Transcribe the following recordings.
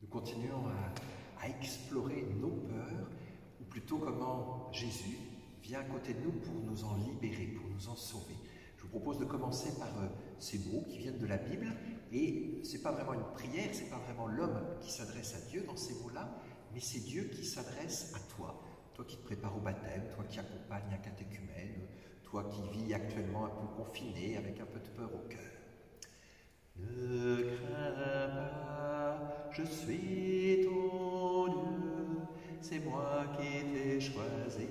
Nous continuons à explorer nos peurs, ou plutôt comment Jésus vient à côté de nous pour nous en libérer, pour nous en sauver. Je vous propose de commencer par ces mots qui viennent de la Bible, et ce n'est pas vraiment une prière, ce n'est pas vraiment l'homme qui s'adresse à Dieu dans ces mots-là, mais c'est Dieu qui s'adresse à toi, toi qui te prépares au baptême, toi qui accompagnes un catéchumène, toi qui vis actuellement un peu confiné, avec un peu de peur au cœur. Ne crains pas, je suis ton Dieu, c'est moi qui t'ai choisi,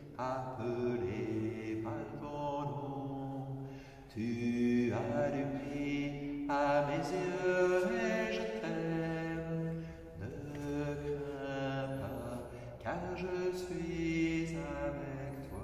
appelé par ton nom. Tu as du prix à mes yeux et je t'aime. Ne crains pas, car je suis avec toi.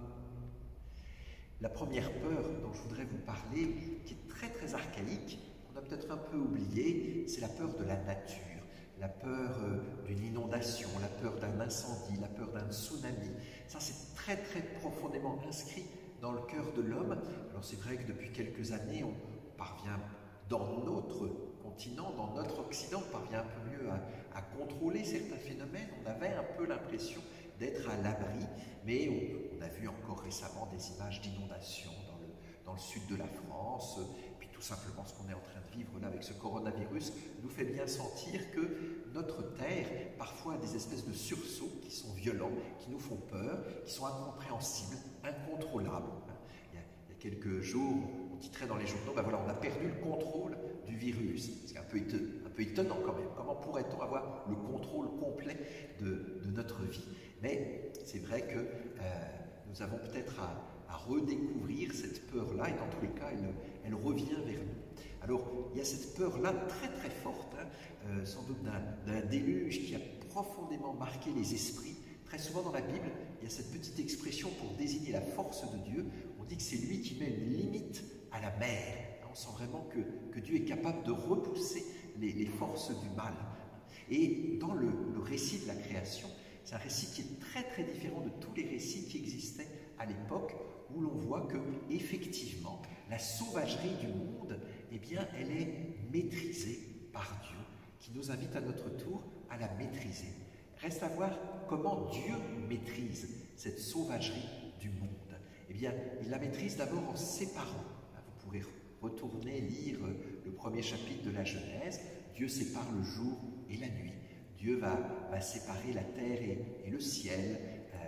La première peur dont je voudrais vous parler, qui est très archaïque, qu'on a peut-être un peu oublié, c'est la peur de la nature, la peur d'une inondation, la peur d'un incendie, la peur d'un tsunami. Ça, c'est très profondément inscrit dans le cœur de l'homme. Alors c'est vrai que depuis quelques années, on parvient dans notre continent, dans notre Occident, on parvient un peu mieux à contrôler certains phénomènes. On avait un peu l'impression d'être à l'abri, mais on a vu encore récemment des images d'inondations dans le sud de la France, puis tout simplement ce qu'on est en train de vivre là avec ce coronavirus nous fait bien sentir que notre terre parfois a des espèces de sursauts qui sont violents, qui nous font peur, qui sont incompréhensibles, incontrôlables. Il y a quelques jours, on titrait dans les journaux, ben voilà, on a perdu le contrôle du virus. C'est un peu étonnant quand même. Comment pourrait-on avoir le contrôle complet de notre vie? Mais c'est vrai que nous avons peut-être à redécouvrir cette peur-là, et dans tous les cas, elle revient vers nous. Alors, il y a cette peur-là très forte, sans doute d'un déluge qui a profondément marqué les esprits. Très souvent dans la Bible, il y a cette petite expression pour désigner la force de Dieu. On dit que c'est lui qui met une limite à la mer. On sent vraiment que Dieu est capable de repousser les forces du mal. Et dans le récit de la création, c'est un récit qui est très différent de tous les récits qui existaient à l'époque, où l'on voit que, effectivement, la sauvagerie du monde, eh bien, elle est maîtrisée par Dieu, qui nous invite à notre tour à la maîtriser. Reste à voir comment Dieu maîtrise cette sauvagerie du monde. Eh bien, il la maîtrise d'abord en séparant. Vous pourrez retourner lire le premier chapitre de la Genèse. Dieu sépare le jour et la nuit. Dieu va séparer la terre et le ciel,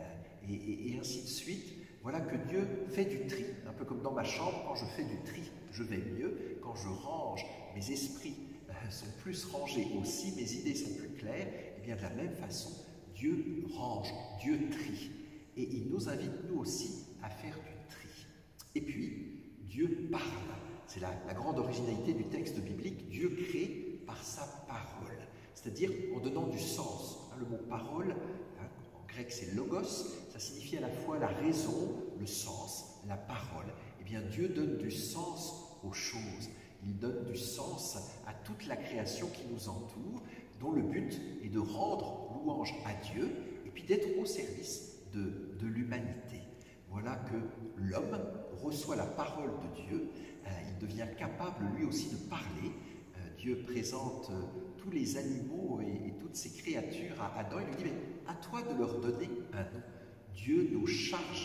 et ainsi de suite. Voilà que Dieu fait du tri, un peu comme dans ma chambre, quand je fais du tri, je vais mieux. Quand je range, mes esprits sont plus rangés aussi, mes idées sont plus claires. Et bien de la même façon, Dieu range, Dieu trie. Et il nous invite, nous aussi, à faire du tri. Et puis, Dieu parle. C'est la grande originalité du texte biblique. Dieu crée par sa parole, c'est-à-dire en donnant du sens. Le mot parole, en grec c'est logos, ça signifie à la fois la raison, le sens, la parole. Eh bien Dieu donne du sens aux choses, il donne du sens à toute la création qui nous entoure, dont le but est de rendre louange à Dieu et puis d'être au service de l'humanité. Voilà que l'homme reçoit la parole de Dieu, il devient capable lui aussi de parler. Dieu présente tous les animaux et toutes ces créatures à Adam. Il lui dit, mais à toi de leur donner un nom. Dieu nous charge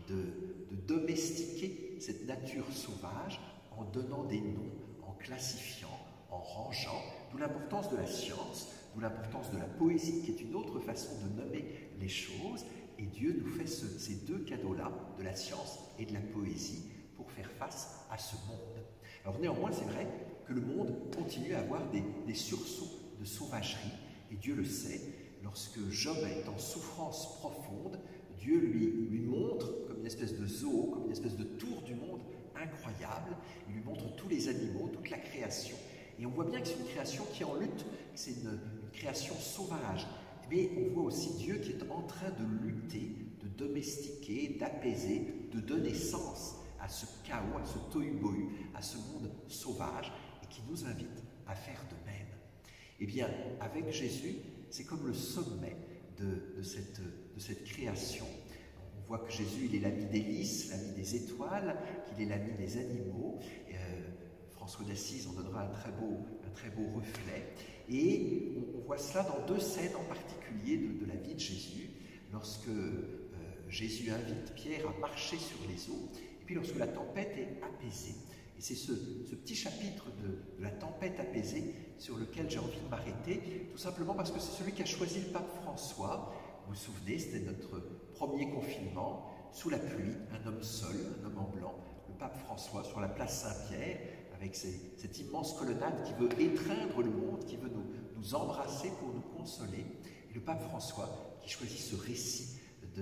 de domestiquer cette nature sauvage en donnant des noms, en classifiant, en rangeant, d'où l'importance de la science, d'où l'importance de la poésie, qui est une autre façon de nommer les choses. Et Dieu nous fait ces deux cadeaux-là, de la science et de la poésie, pour faire face à ce monde. Alors néanmoins, c'est vrai que le monde continue à avoir des sursauts de sauvagerie, et Dieu le sait. Lorsque Job est en souffrance profonde, Dieu lui montre comme une espèce de zoo, comme une espèce de tour du monde incroyable. Il lui montre tous les animaux, toute la création. Et on voit bien que c'est une création qui est en lutte, que c'est une création sauvage. Mais on voit aussi Dieu qui est en train de lutter, de domestiquer, d'apaiser, de donner sens à ce chaos, à ce tohu-bohu, à ce monde sauvage, et qui nous invite à faire de même. Eh bien, avec Jésus, c'est comme le sommet de cette création. On voit que Jésus, il est l'ami des lys, l'ami des étoiles, qu'il est l'ami des animaux. François d'Assise en donnera un très beau reflet. Et on voit cela dans deux scènes en particulier de la vie de Jésus, lorsque Jésus invite Pierre à marcher sur les eaux, et puis lorsque la tempête est apaisée. Et c'est ce petit chapitre de la tempête apaisée sur lequel j'ai envie de m'arrêter, tout simplement parce que c'est celui qu'a choisi le pape François. Vous vous souvenez, c'était notre premier confinement, sous la pluie, un homme seul, un homme en blanc, le pape François sur la place Saint-Pierre, avec cette immense colonnade qui veut étreindre le monde, qui veut nous embrasser pour nous consoler. Et le pape François qui choisit ce récit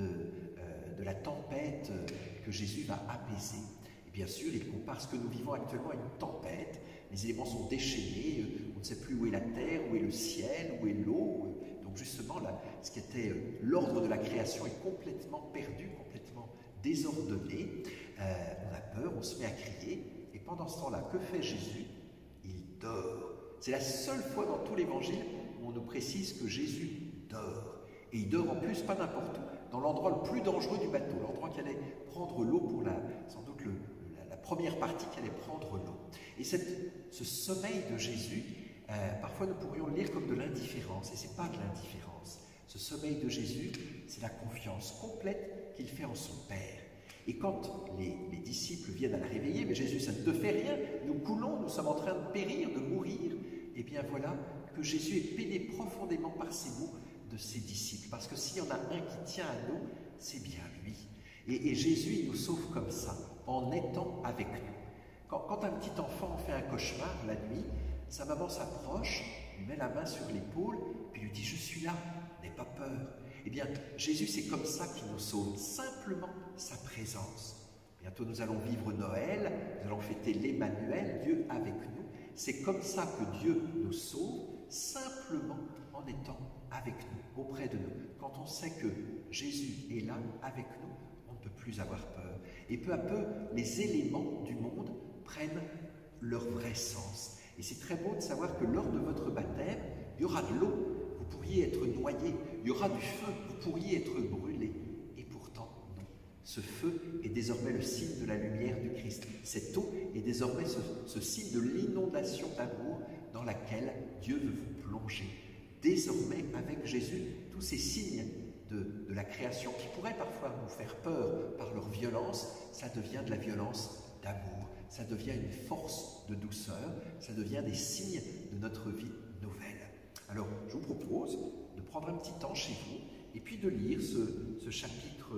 de la tempête que Jésus va apaiser. Et bien sûr, il compare ce que nous vivons actuellement à une tempête. Les éléments sont déchaînés, on ne sait plus où est la terre, où est le ciel, où est l'eau. Donc justement, là, ce qui était l'ordre de la création est complètement perdu, complètement désordonné. On a peur, on se met à crier. Et pendant ce temps-là, que fait Jésus? Il dort. C'est la seule fois dans tout l'évangile où on nous précise que Jésus dort. Et il dort en plus pas n'importe où, dans l'endroit le plus dangereux du bateau, l'endroit qui allait prendre l'eau pour sans doute la première partie qui allait prendre l'eau. Et ce sommeil de Jésus, parfois nous pourrions le lire comme de l'indifférence, et ce n'est pas de l'indifférence. Ce sommeil de Jésus, c'est la confiance complète qu'il fait en son Père. Et quand les disciples viennent à la réveiller, mais Jésus, ça ne te fait rien, nous coulons, nous sommes en train de périr, de mourir, et bien voilà que Jésus est peiné profondément par ces mots de ses disciples. Parce que s'il y en a un qui tient à nous, c'est bien lui. Et Jésus, il nous sauve comme ça, en étant avec nous. Quand un petit enfant fait un cauchemar la nuit, sa maman s'approche, lui met la main sur l'épaule, puis lui dit « Je suis là, n'aie pas peur ». Eh bien, Jésus, c'est comme ça qu'il nous sauve, simplement sa présence. Bientôt, nous allons vivre Noël, nous allons fêter l'Emmanuel, Dieu avec nous. C'est comme ça que Dieu nous sauve, simplement en étant avec nous, auprès de nous. Quand on sait que Jésus est là, avec nous, on ne peut plus avoir peur. Et peu à peu, les éléments du monde prennent leur vrai sens. Et c'est très beau de savoir que lors de votre baptême, il y aura de l'eau, vous pourriez être noyé, il y aura du feu, vous pourriez être brûlé. Et pourtant, non. Ce feu est désormais le signe de la lumière du Christ. Cette eau est désormais ce signe de l'inondation d'amour dans laquelle Dieu veut vous plonger. Désormais, avec Jésus, tous ces signes de la création qui pourraient parfois nous faire peur par leur violence, ça devient de la violence d'amour, ça devient une force de douceur, ça devient des signes de notre vie nouvelle. Alors, je vous propose de prendre un petit temps chez vous et puis de lire ce chapitre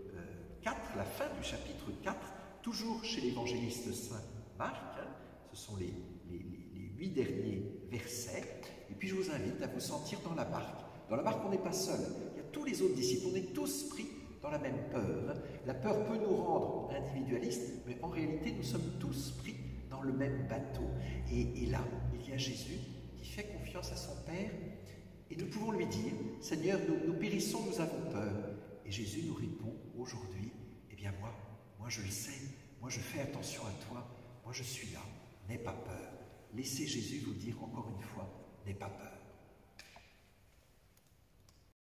4, la fin du chapitre 4, toujours chez l'évangéliste Saint Marc, ce sont les 8 derniers versets. Et puis je vous invite à vous sentir dans la barque. Dans la barque, on n'est pas seul. Il y a tous les autres disciples. On est tous pris dans la même peur. La peur peut nous rendre individualistes, mais en réalité, nous sommes tous pris dans le même bateau. Et là, il y a Jésus qui fait confiance à son Père. Et nous pouvons lui dire, « Seigneur, nous périssons, nous avons peur. » Et Jésus nous répond aujourd'hui, « Eh bien moi je le sais. Moi je fais attention à toi. Moi je suis là. N'aie pas peur. » Laissez Jésus vous dire encore une fois, « N'aie pas peur. »